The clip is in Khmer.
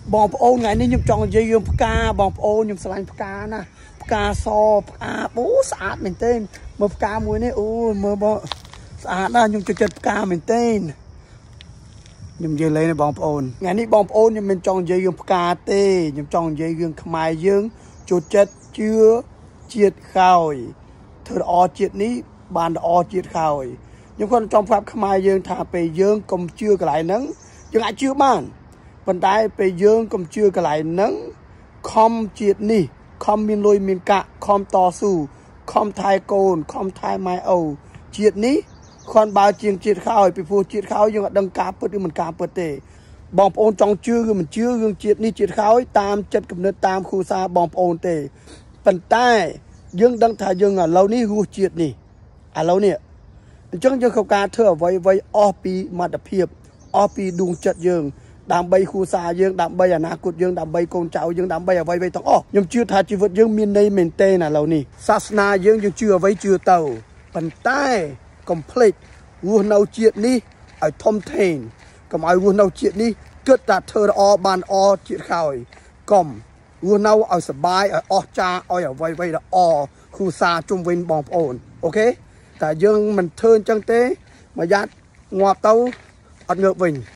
បងប្អូនថ្ងៃនេះខ្ញុំចង់និយាយរឿងផ្កាបងប្អូនខ្ញុំស្រឡាញ់ផ្កាណាផ្កាសផ្កាអូស្អាតមែនទែនមើលផ្កាមួយនេះអូមើលបងស្អាតណាស់ខ្ញុំចូលចិត្តផ្កាមែនទែនខ្ញុំនិយាយលេងបងប្អូនថ្ងៃនេះបងប្អូនខ្ញុំមិនចង់និយាយរឿងផ្កាទេខ្ញុំចង់និយាយរឿងខ្មែរយើងចូលចិត្តជឿជាតិក្រោយធ្វើល្អជាតិនេះបានល្អជាតិក្រោយខ្ញុំគាត់ចង់ប្រាប់ខ្មែរយើងថាពេលយើងកុំជឿកន្លែងហ្នឹងយើងអាចជឿបានប៉ុន្តែពេលយើងកុំជឿកន្លែងហ្នឹងខំជាតិនេះខំមានលុយមានកាក់ខំតស៊ូខំថែកូនខំថែម៉ែឪជាតិនេះខនបើជាងជាតិក្រោយពីព្រោះជាតិក្រោយយើងអត់ដឹងការពិតឬមិនការពិតទេបងប្អូនចង់ជឿឬមិនជឿរឿងជាតិនេះជាតិក្រោយតាមចិត្តគំនិតតាមគ្រួសារបងប្អូនទេប៉ុន្តែយើងដឹងថាយើងឥឡូវនេះរសជាតិនេះឥឡូវនេះអញ្ចឹងយើងខកការធ្វើអ្វីអស់ពីមត្តភាពអស់ពីដួងចិត្តយើងដើម្បីគ្រួសារយើងដើម្បីអនាគតយើងដើម្បីកូនចៅយើងដើម្បីអ្វីទាំងអស់ខ្ញុំជឿថាជីវិតយើងមានន័យមែនទេឥឡូវនេះសាសនាយើងជឿអ្វីជឿទៅប៉ុន្តែកុំភ្លេចរស់នៅជាតិនេះឲ្យធំធេងកុំឲ្យរស់នៅជាតិនេះគិតតែធ្វើល្អបានល្អជាតិក្រោយកុំរស់នៅឲ្យសប្បាយឲ្យអស្ចារ្យឲ្យអ្វីល្អគ្រួសារជុំវិញបងប្អូនអូខេតែយើងមិនធ្វើអញ្ចឹងទេមួយយ៉ាត់ងាប់ទៅអត់ងើបវិញ